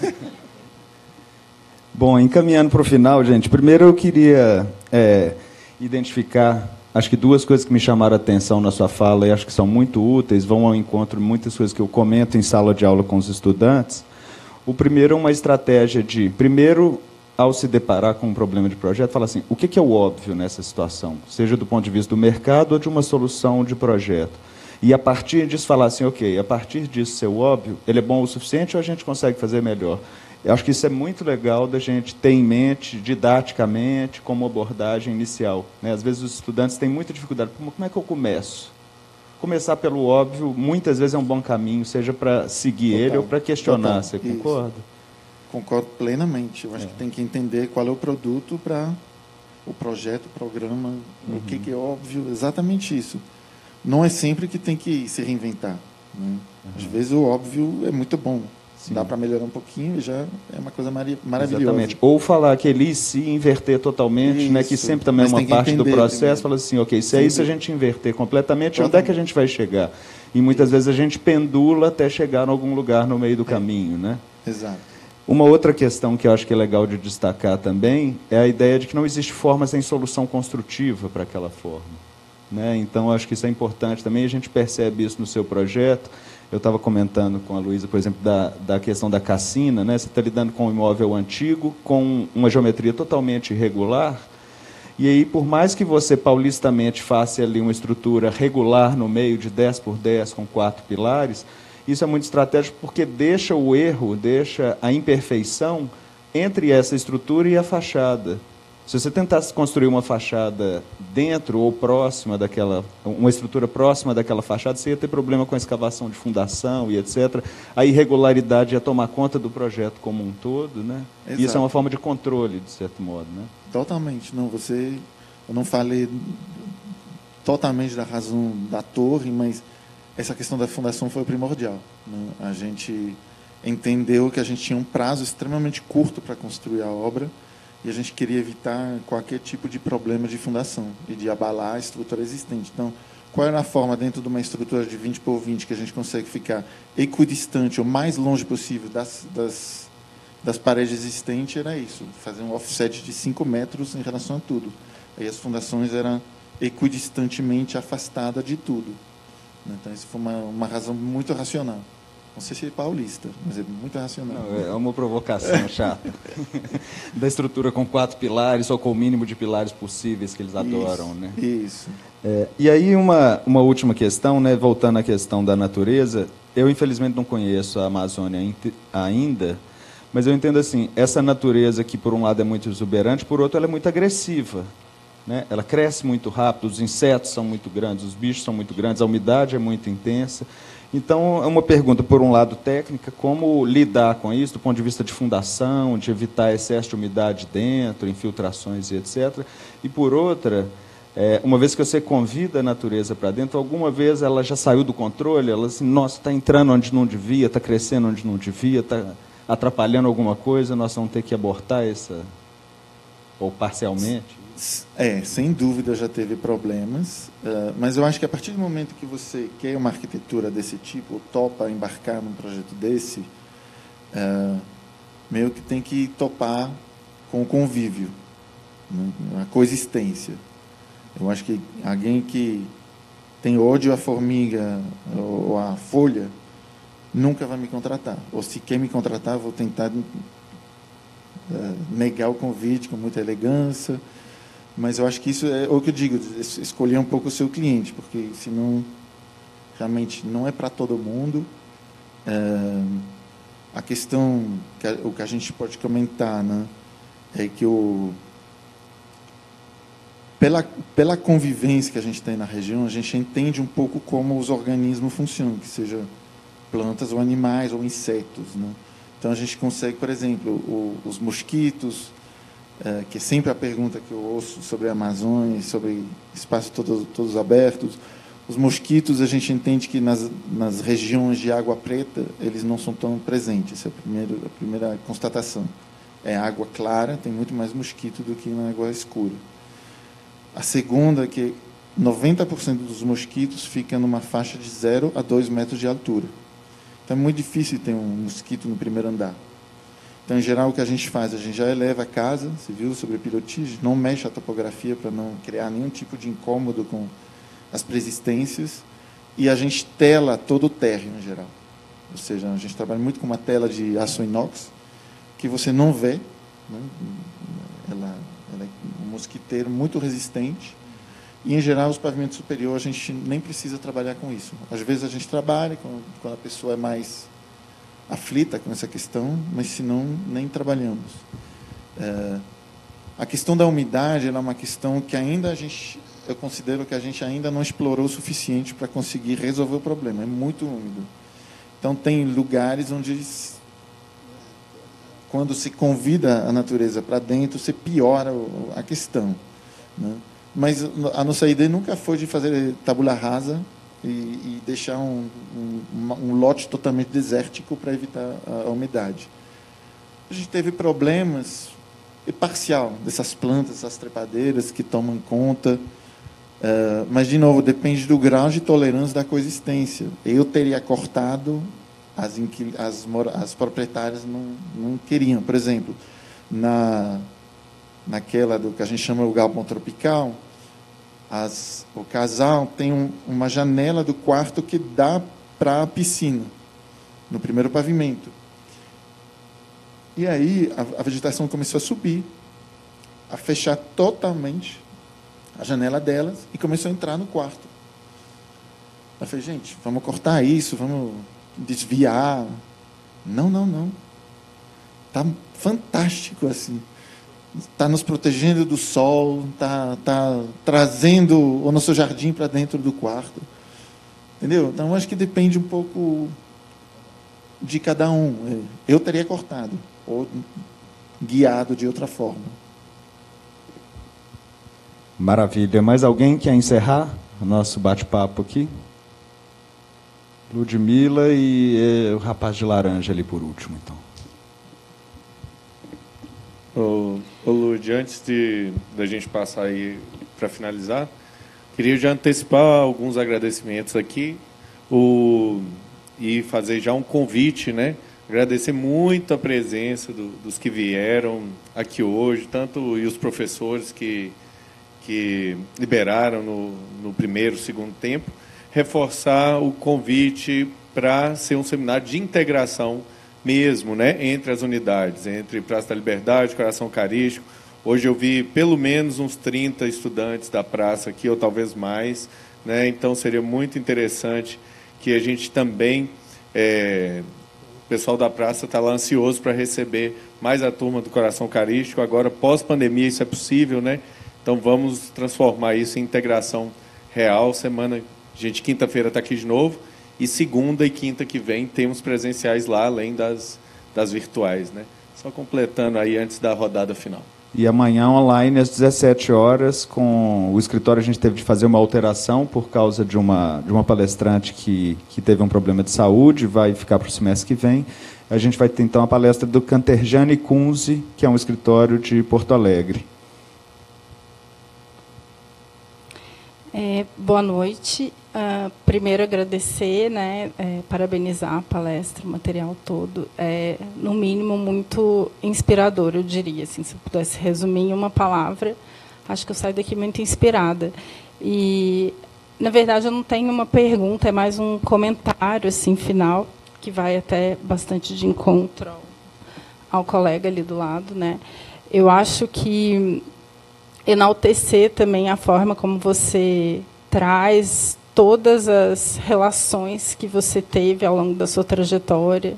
Bom, encaminhando para o final, gente, primeiro eu queria é, identificar, acho que duas coisas que me chamaram a atenção na sua fala e acho que são muito úteis, vão ao encontro de muitas coisas que eu comento em sala de aula com os estudantes. O primeiro é uma estratégia de, primeiro, ao se deparar com um problema de projeto, fala assim, o que é o óbvio nessa situação? Seja do ponto de vista do mercado ou de uma solução de projeto. E, a partir disso, falar assim, ok, a partir disso ser o óbvio, ele é bom o suficiente ou a gente consegue fazer melhor? Eu acho que isso é muito legal da gente ter em mente, didaticamente, como abordagem inicial. Né? Às vezes, os estudantes têm muita dificuldade. Como é que eu começo? Começar pelo óbvio, muitas vezes é um bom caminho, seja para seguir Total. ele ou para questionar. Total. Você concorda? Isso. Concordo plenamente. Eu acho é. que tem que entender qual é o produto para o projeto, o programa, uhum. o que, que é óbvio, exatamente isso. Não é sempre que tem que se reinventar. Né? Uhum. Às vezes o óbvio é muito bom. Sim. Dá para melhorar um pouquinho e já é uma coisa maravilhosa. Exatamente. Ou falar que ele se inverter totalmente, isso. né, que sempre também é uma parte do processo, fala assim, ok, se é isso a gente inverter completamente, onde é que a gente vai chegar? E muitas vezes a gente pendula até chegar em algum lugar no meio do é. caminho. Né? Exato. Uma outra questão que eu acho que é legal de destacar também é a ideia de que não existe forma sem solução construtiva para aquela forma. Né? Então, acho que isso é importante também, a gente percebe isso no seu projeto, Eu estava comentando com a Luísa, por exemplo, da, da questão da cassina, né? Você está lidando com um imóvel antigo, com uma geometria totalmente irregular, e aí, por mais que você paulistamente faça ali uma estrutura regular no meio de dez por dez, com quatro pilares, isso é muito estratégico porque deixa o erro, deixa a imperfeição entre essa estrutura e a fachada. Se você tentasse construir uma fachada dentro ou próxima daquela, uma estrutura próxima daquela fachada, você ia ter problema com a escavação de fundação e etcétera. A irregularidade ia tomar conta do projeto como um todo, né? Exato. E isso é uma forma de controle, de certo modo, né? Totalmente. Não, você, eu não falei totalmente da razão da torre, mas essa questão da fundação foi primordial, né? A gente entendeu que a gente tinha um prazo extremamente curto para construir a obra, e a gente queria evitar qualquer tipo de problema de fundação e de abalar a estrutura existente. Então, qual era a forma, dentro de uma estrutura de vinte por vinte, que a gente consegue ficar equidistante, ou mais longe possível das, das, das paredes existentes? Era isso, fazer um offset de cinco metros em relação a tudo. Aí as fundações eram equidistantemente afastadas de tudo. Então, isso foi uma, uma razão muito racional. Não sei se é paulista, mas é muito racional. Não, é uma provocação chata. Da estrutura com quatro pilares, ou com o mínimo de pilares possíveis que eles adoram. Isso, né? Isso. É, e aí, uma, uma última questão, né, voltando à questão da natureza. Eu, infelizmente, não conheço a Amazônia ainda, mas eu entendo assim, essa natureza que, por um lado, é muito exuberante, por outro, ela é muito agressiva. Né? Ela cresce muito rápido, os insetos são muito grandes, os bichos são muito grandes, a umidade é muito intensa. Então, é uma pergunta, por um lado, técnica, como lidar com isso, do ponto de vista de fundação, de evitar excesso de umidade dentro, infiltrações e etcétera. E, por outra, é, uma vez que você convida a natureza para dentro, alguma vez ela já saiu do controle, ela assim, nossa, está entrando onde não devia, está crescendo onde não devia, está atrapalhando alguma coisa, nós vamos ter que abortar essa, ou parcialmente? É, sem dúvida já teve problemas, uh, mas eu acho que a partir do momento que você quer uma arquitetura desse tipo, ou topa embarcar num projeto desse, uh, meio que tem que topar com o convívio, né? A coexistência. Eu acho que alguém que tem ódio à formiga ou à folha nunca vai me contratar. Ou se quer me contratar, vou tentar uh, negar o convite com muita elegância. Mas eu acho que isso é o que eu digo, escolher um pouco o seu cliente, porque senão realmente não é para todo mundo. É, a questão, que a, o que a gente pode comentar, né, é que o, pela, pela convivência que a gente tem na região, a gente entende um pouco como os organismos funcionam, que seja plantas ou animais ou insetos. Né? Então a gente consegue, por exemplo, o, os mosquitos, É, que é sempre a pergunta que eu ouço sobre a Amazônia, sobre espaços todos, todos abertos. Os mosquitos, a gente entende que nas, nas regiões de água preta, eles não são tão presentes. Essa é a primeira, a primeira constatação. É água clara, tem muito mais mosquito do que na água escura. A segunda é que noventa por cento dos mosquitos ficam numa faixa de zero a dois metros de altura. Então, é muito difícil ter um mosquito no primeiro andar. Então, em geral, o que a gente faz? A gente já eleva a casa, você viu, sobre pilotis, não mexe a topografia para não criar nenhum tipo de incômodo com as preexistências, e a gente tela todo o térreo, em geral. Ou seja, a gente trabalha muito com uma tela de aço inox, que você não vê, né? ela, ela é um mosquiteiro muito resistente, e, em geral, os pavimentos superiores, a gente nem precisa trabalhar com isso. Às vezes, a gente trabalha quando a pessoa é mais aflita com essa questão, mas se não, nem trabalhamos. É, a questão da umidade ela é uma questão que ainda a gente, eu considero que a gente ainda não explorou o suficiente para conseguir resolver o problema. É muito úmido. Então, tem lugares onde, quando se convida a natureza para dentro, você piora a questão. Né? Mas a nossa ideia nunca foi de fazer tabula rasa e, e deixar um, um, um lote totalmente desértico para evitar a, a umidade. A gente teve problemas e parcial dessas plantas, essas trepadeiras que tomam conta, uh, mas, de novo, depende do grau de tolerância da coexistência. Eu teria cortado, as, as, as proprietárias não, não queriam. Por exemplo, na, naquela do que a gente chama o galpão tropical, As, o casal tem um, uma janela do quarto que dá para a piscina, no primeiro pavimento. E aí a, a vegetação começou a subir, a fechar totalmente a janela delas e começou a entrar no quarto. Eu falei, gente, vamos cortar isso, vamos desviar. Não, não, não. Está fantástico assim. Está nos protegendo do sol, está tá trazendo o nosso jardim para dentro do quarto. Entendeu? Então, acho que depende um pouco de cada um. Eu teria cortado, ou guiado de outra forma. Maravilha. Mais alguém quer encerrar o nosso bate-papo aqui? Ludmila e eh, o rapaz de laranja ali por último, então. Ô, ô Lud, antes de da gente passar aí para finalizar, queria já antecipar alguns agradecimentos aqui o, e fazer já um convite, né? Agradecer muito a presença do, dos que vieram aqui hoje, tanto e os professores que, que liberaram no, no primeiro, segundo tempo, reforçar o convite para ser um seminário de integração mesmo, né, entre as unidades, entre Praça da Liberdade, Coração Eucarístico. Hoje eu vi pelo menos uns trinta estudantes da praça aqui, ou talvez mais, né, então seria muito interessante que a gente também, é, o pessoal da praça está lá ansioso para receber mais a turma do Coração Eucarístico. Agora, pós-pandemia, isso é possível, né? Então vamos transformar isso em integração real. Semana, gente, quinta-feira está aqui de novo. E segunda e quinta que vem temos presenciais lá, além das, das virtuais, né? Só completando aí antes da rodada final. E amanhã online às dezessete horas, com o escritório a gente teve de fazer uma alteração por causa de uma, de uma palestrante que, que teve um problema de saúde, vai ficar para o semestre que vem. A gente vai ter então a palestra do Canterjane Kunze, que é um escritório de Porto Alegre. É, boa noite. Uh, primeiro agradecer, né, é, parabenizar a palestra, o material todo. É, no mínimo, muito inspirador, eu diria. Assim, se eu pudesse resumir em uma palavra, acho que eu saio daqui muito inspirada. E, na verdade, eu não tenho uma pergunta, é mais um comentário assim, final, que vai até bastante de encontro ao, ao colega ali do lado. Né? Eu acho que enaltecer também a forma como você traz todas as relações que você teve ao longo da sua trajetória.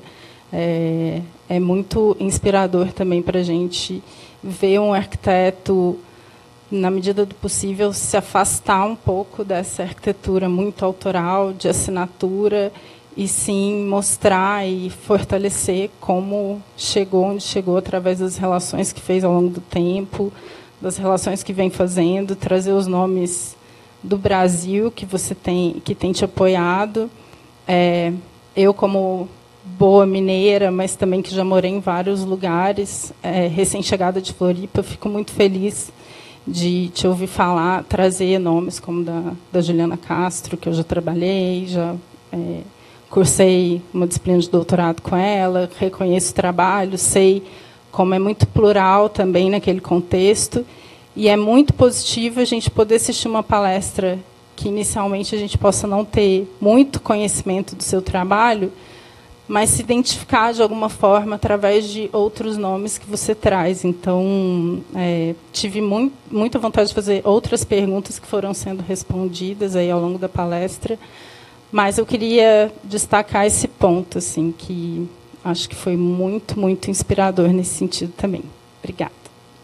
É, é muito inspirador também para a gente ver um arquiteto, na medida do possível, se afastar um pouco dessa arquitetura muito autoral, de assinatura, e sim mostrar e fortalecer como chegou onde chegou através das relações que fez ao longo do tempo, das relações que vem fazendo, trazer os nomes do Brasil que você tem, que tem te apoiado. É, eu, como boa mineira, mas também que já morei em vários lugares, é, recém-chegada de Floripa, eu fico muito feliz de te ouvir falar, trazer nomes como da, da Juliana Castro, que eu já trabalhei, já é, cursei uma disciplina de doutorado com ela, reconheço o trabalho, sei como é muito plural também naquele contexto. E é muito positivo a gente poder assistir uma palestra que, inicialmente, a gente possa não ter muito conhecimento do seu trabalho, mas se identificar, de alguma forma, através de outros nomes que você traz. Então, é, tive muito, muita vontade de fazer outras perguntas que foram sendo respondidas aí ao longo da palestra, mas eu queria destacar esse ponto, assim, que acho que foi muito, muito inspirador nesse sentido também. Obrigada.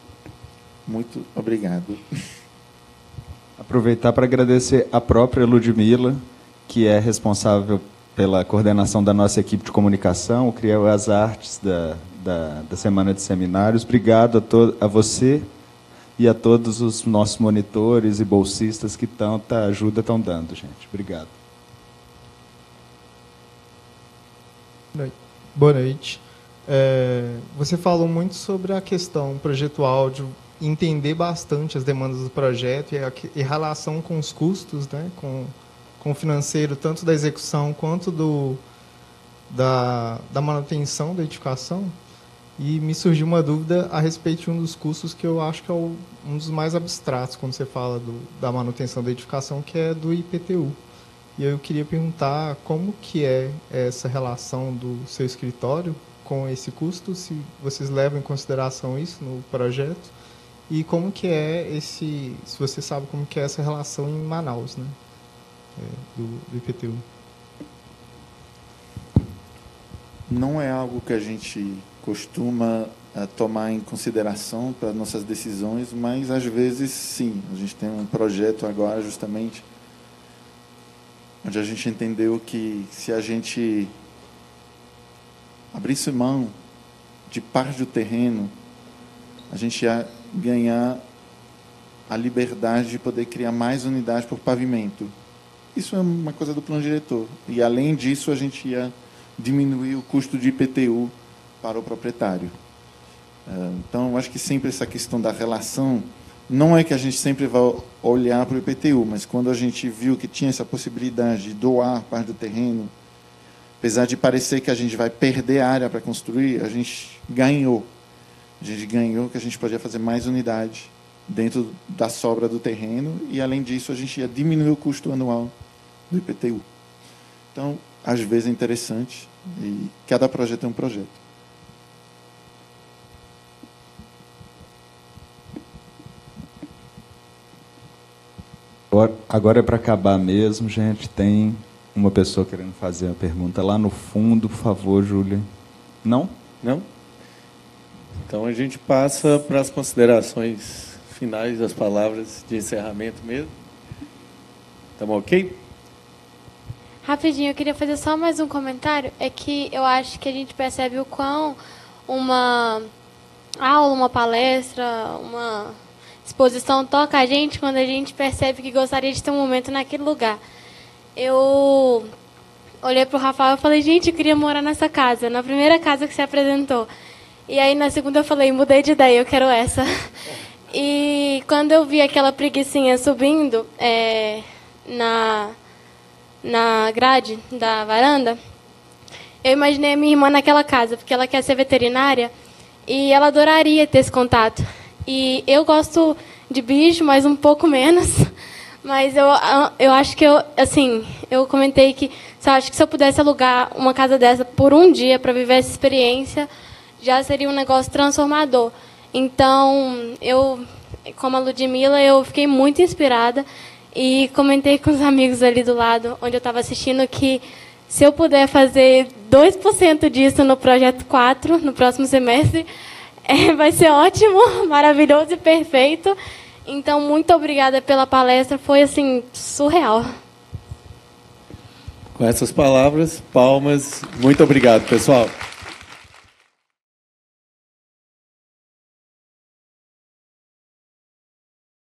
Muito obrigado. Aproveitar para agradecer a própria Ludmila, que é responsável pela coordenação da nossa equipe de comunicação, o Criou as Artes da, da, da Semana de Seminários. Obrigado a, to, a você e a todos os nossos monitores e bolsistas que tanta ajuda estão dando, gente. Obrigado. Boa noite. É, você falou muito sobre a questão projetual de entender bastante as demandas do projeto e a, e a relação com os custos, né, com, com o financeiro, tanto da execução quanto do, da, da manutenção da edificação. E me surgiu uma dúvida a respeito de um dos custos que eu acho que é o, um dos mais abstratos quando você fala do, da manutenção da edificação, que é do I P T U. E eu queria perguntar como que é essa relação do seu escritório com esse custo, se vocês levam em consideração isso no projeto, e como que é esse, se você sabe como que é essa relação em Manaus, né, é, do, do I P T U. Não é algo que a gente costuma uh, tomar em consideração para nossas decisões, mas às vezes sim. A gente tem um projeto agora justamente onde a gente entendeu que se a gente abrisse mão de parte do terreno, a gente ia ganhar a liberdade de poder criar mais unidades por pavimento. Isso é uma coisa do plano diretor. E, além disso, a gente ia diminuir o custo de I P T U para o proprietário. Então, eu acho que sempre essa questão da relação, não é que a gente sempre vai olhar para o I P T U, mas quando a gente viu que tinha essa possibilidade de doar parte do terreno, apesar de parecer que a gente vai perder área para construir, a gente ganhou. A gente ganhou que a gente podia fazer mais unidade dentro da sobra do terreno e, além disso, a gente ia diminuir o custo anual do I P T U. Então, às vezes é interessante e cada projeto é um projeto. Agora, agora é para acabar mesmo, gente. Tem uma pessoa querendo fazer uma pergunta lá no fundo, por favor, Júlia. Não? Não? Então a gente passa para as considerações finais, as palavras de encerramento mesmo. Estamos ok? Rapidinho, eu queria fazer só mais um comentário. É que eu acho que a gente percebe o quão uma aula, uma palestra, uma exposição toca a gente quando a gente percebe que gostaria de ter um momento naquele lugar. Eu olhei para o Rafael e falei, gente, eu queria morar nessa casa, na primeira casa que você apresentou. E aí, na segunda, eu falei, mudei de ideia, eu quero essa. E quando eu vi aquela preguicinha subindo é, na, na grade da varanda, eu imaginei a minha irmã naquela casa, porque ela quer ser veterinária e ela adoraria ter esse contato. E eu gosto de bicho, mas um pouco menos. Mas eu, eu acho que eu, assim, eu comentei que se eu acho que se eu pudesse alugar uma casa dessa por um dia para viver essa experiência, já seria um negócio transformador. Então, eu, como a Ludmila, eu fiquei muito inspirada e comentei com os amigos ali do lado, onde eu estava assistindo, que se eu puder fazer dois por cento disso no Projeto quatro, no próximo semestre, é, vai ser ótimo, maravilhoso e perfeito. Então, muito obrigada pela palestra, foi, assim, surreal. Com essas palavras, palmas, muito obrigado, pessoal.